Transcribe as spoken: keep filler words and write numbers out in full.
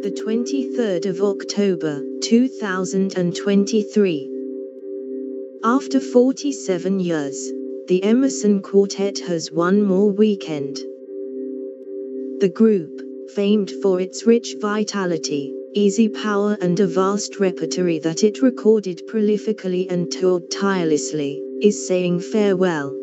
the twenty-third of October, two thousand twenty-three. After forty-seven years, the Emerson Quartet has one more weekend. The group, famed for its rich vitality, easy power and a vast repertory that it recorded prolifically and toured tirelessly, is saying farewell.